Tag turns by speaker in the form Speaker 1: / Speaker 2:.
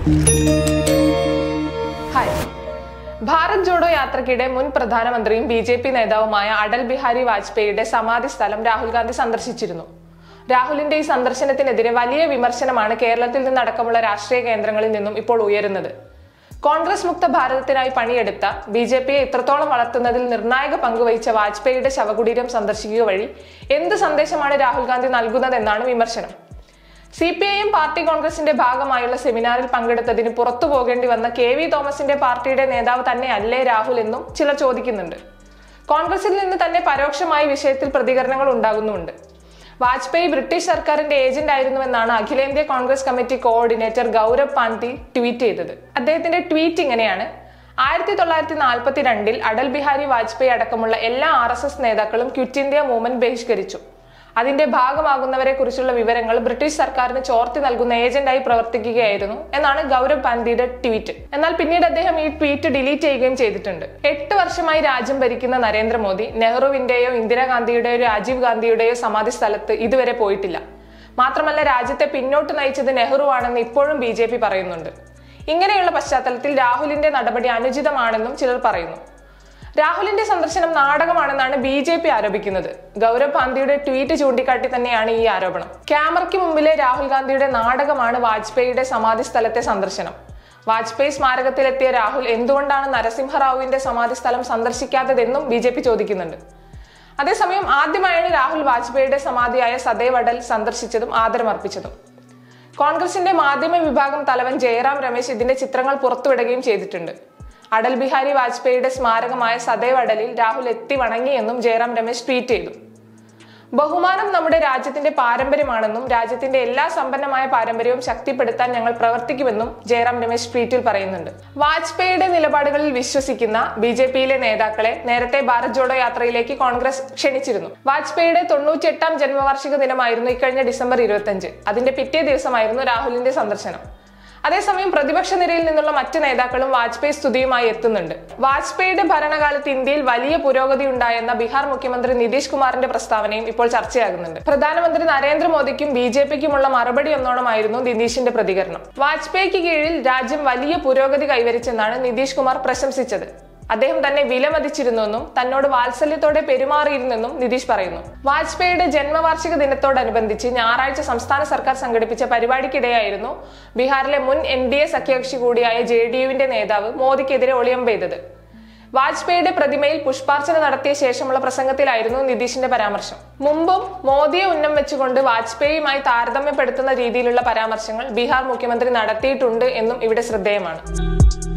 Speaker 1: Hi. Bharat Jodo യാത്രയ്ക്കിടെ മുൻ പ്രധാനമന്ത്രിയും ബിജെപി നേതാവുമായ അടൽ ബിഹാരി വാജ്പേയിയുടെ സമാധി സ്ഥലം രാഹുൽ ഗാന്ധി സന്ദർശിച്ചിരുന്നു. രാഹുലിന്റെ ഈ സന്ദർശനത്തിനെതിരെ വലിയ വിമർശനമാണ് കേരളത്തിൽ നിന്നടക്കമുള്ള രാഷ്ട്രീയ കേന്ദ്രങ്ങളിൽ നിന്നും ഇപ്പോൾ ഉയരുന്നത്. കോൺഗ്രസ് മുക്ത ഭാരതത്തിനായി പണിയെടുത്ത ബിജെപിയെ ഇത്രത്തോളം വളർത്തുന്നതിൽ നിർണായക പങ്കുവഹിച്ച വാജ്പേയിയുടെ ശവകുടീരം സന്ദർശിക്കുക വഴി എന്ത് സന്ദേശമാണ് രാഹുൽ ഗാന്ധി നൽകുന്നതെന്നാണ് വിമർശനം. CPIM പാർട്ടി കോൺഗ്രസിന്റെ ഭാഗമായുള്ള സെമിനാറിൽ പങ്കെടുത്തതിന് പുറത്തു പോകേണ്ടി വന്ന KV തോമസിന്റെ പാർട്ടിയുടെ നേതാവ് തന്നെയല്ലേ രാഹുൽ എന്നും ചിലർ ചോദിക്കുന്നുണ്ട്. കോൺഗ്രസിൽ നിന്ന് തന്നെ പരോക്ഷമായി വിഷയത്തിൽ പ്രതികരണങ്ങൾ ഉണ്ടാകുന്നുമുണ്ട്. വാജ്പേയി ബ്രിട്ടീഷ് സർക്കാരിന്റെ ഏജന്റ് ആയിരുന്നുവെന്നാണ് അഖിലേന്ത്യാ Congress committee coordinator Gaurav Pandhi tweet ചെയ്തത്. അദ്ദേഹത്തിന്റെ ട്വീറ്റ് ഇങ്ങനെയാണ്: 1942 അടൽ ബിഹാരി വാജ്പേയി അടക്കമുള്ള എല്ലാ RSS നേതാക്കളും ക്വിറ്റ് ഇന്ത്യ മൂവ്മെന്റ് ബഹിഷ്കരിച്ചു. അതിന്റെ ഭാഗമാകുന്നവരെ കുറിച്ചുള്ള വിവരങ്ങൾ ബ്രിട്ടീഷ് സർക്കാരിന് ചോർത്തി നൽകുന്ന ഏജന്റായി പ്രവർത്തിക്കുകയായിരുന്നു എന്നാണ് ഗൗരവ് പാന്തിയുടെ ട്വീറ്റ്. എന്നാൽ പിന്നീട് അദ്ദേഹം ഈ ട്വീറ്റ് ഡിലീറ്റ് ചെയ്യുകയും ചെയ്തിട്ടുണ്ട്. 8 വർഷമായി രാജ്യം ഭരിക്കുന്ന നരേന്ദ്രമോദി നെഹ്റുവിന്റെയോ ഇന്ദിരാഗാന്ധിയുടെയോ രാജീവ് ഗാന്ധിയുടെയോ സമാധി സ്ഥലത്ത് ഇതുവരെ പോയിട്ടില്ല. മാത്രമല്ല, രാജ്യത്തെ പിന്നോട്ട് നയിച്ചത് നെഹ്റു ആണെന്ന് ഇപ്പോഴും BJP പറയുന്നുണ്ട്. ഇങ്ങനെയുള്ള പശ്ചാത്തലത്തിൽ രാഹുലിന്റെ നടപടി അനുചിതമാണെന്നും ചിലർ പറയുന്നു. രാഹുലിന്റെ സന്ദർശനം നാടകമാണെന്നാണ് BJP ആരോപിക്കുന്നത്. ഗൗരവ് പാന്തിയുടെ ട്വീറ്റ് ചൂണ്ടിക്കാട്ടി തന്നെയാണ് ഈ ആരോപണം. ക്യാമറയ്ക്ക് മുമ്പിലെ രാഹുൽ ഗാന്ധിയുടെ നാടകമാണ് വാജ്പേയിയുടെ സമാധി സ്ഥലത്തെ സന്ദർശനം. വാജ്പേയി സ്മാരകത്തിലെത്തിയ രാഹുൽ എന്തുകൊണ്ടാണ് നരസിംഹറാവുവിന്റെ സമാധി സ്ഥലം സന്ദർശിക്കാത്തതെന്നും BJP ചോദിക്കുന്നുണ്ട്. അതേസമയം ആദ്യമായാണ് രാഹുൽ വാജ്പേയിയുടെ സമാധിയായ സദൈവ് അടൽ സന്ദർശിച്ചതും ആദരമർപ്പിച്ചതും. കോൺഗ്രസിന്റെ മാധ്യമ വിഭാഗം തലവൻ ജയറാം രമേശ് ഇതിന്റെ ചിത്രങ്ങൾ പുറത്തുവിടുകയും ചെയ്തിട്ടുണ്ട്. അടൽ ബിഹാരി വാജ്പേയിയുടെ സ്മാരകമായ സദൈവ് അടലിൽ രാഹുൽ എത്തി വണങ്ങിയെന്നും ജയറാം രമേശ് ട്വീറ്റ് ചെയ്തു. ബഹുമാനം നമ്മുടെ രാജ്യത്തിന്റെ പാരമ്പര്യമാണെന്നും രാജ്യത്തിന്റെ എല്ലാ സമ്പന്നമായ പാരമ്പര്യവും ശക്തിപ്പെടുത്താൻ ഞങ്ങൾ പ്രവർത്തിക്കുമെന്നും ജയറാം രമേശ് ട്വീറ്റിൽ പറയുന്നുണ്ട്. വാജ്പേയിയുടെ നിലപാടുകളിൽ വിശ്വസിക്കുന്ന BJPയിലെ നേതാക്കളെ നേരത്തെ ഭാരത് ജോഡോ യാത്രയിലേക്ക് കോൺഗ്രസ് ക്ഷണിച്ചിരുന്നു. വാജ്പേയിയുടെ 98ാം ജന്മവാർഷിക ദിനമായിരുന്നു ഇക്കഴിഞ്ഞ ഡിസംബർ 25. അതിന്റെ പിറ്റേ ദിവസമായിരുന്നു രാഹുലിന്റെ സന്ദർശനം. അതേസമയം പ്രതിപക്ഷ നിരയിൽ നിന്നുള്ള മറ്റ് നേതാക്കളും വാജ്പേയി സ്തുതിയുമായി എത്തുന്നുണ്ട്. വാജ്പേയിയുടെ ഭരണകാലത്ത് ഇന്ത്യയിൽ വലിയ പുരോഗതി ഉണ്ടായെന്ന ബീഹാർ മുഖ്യമന്ത്രി നിതീഷ് കുമാറിന്റെ പ്രസ്താവനയും ഇപ്പോൾ ചർച്ചയാകുന്നുണ്ട്. പ്രധാനമന്ത്രി നരേന്ദ്രമോദിക്കും BJPക്കുമുള്ള മറുപടി എന്നോണമായിരുന്നു നിതീഷിന്റെ പ്രതികരണം. വാജ്പേയിക്ക് കീഴിൽ രാജ്യം വലിയ പുരോഗതി കൈവരിച്ചെന്നാണ് നിതീഷ് കുമാർ പ്രശംസിച്ചത്. അദ്ദേഹം തന്നെ വിലമതിച്ചിരുന്നുവെന്നും തന്നോട് വാത്സല്യത്തോടെ പെരുമാറിയിരുന്നെന്നും നിതീഷ് പറയുന്നു. വാജ്പേയിയുടെ ജന്മവാർഷിക ദിനത്തോടനുബന്ധിച്ച് ഞായറാഴ്ച സംസ്ഥാന സർക്കാർ സംഘടിപ്പിച്ച പരിപാടിക്കിടെയായിരുന്നു ബീഹാറിലെ മുൻ NDA സഖ്യകക്ഷി കൂടിയായ JDUവിന്റെ നേതാവ് മോദിക്കെതിരെ ഒളിയമ്പെയ്തത്. വാജ്പേയിയുടെ പ്രതിമയിൽ പുഷ്പാർച്ചന നടത്തിയ ശേഷമുള്ള പ്രസംഗത്തിലായിരുന്നു നിതീഷിന്റെ പരാമർശം. മുമ്പും മോദിയെ ഉന്നം വെച്ചുകൊണ്ട് വാജ്പേയിയുമായി താരതമ്യപ്പെടുത്തുന്ന രീതിയിലുള്ള പരാമർശങ്ങൾ ബീഹാർ മുഖ്യമന്ത്രി നടത്തിയിട്ടുണ്ട് എന്നും ഇവിടെ ശ്രദ്ധേയമാണ്.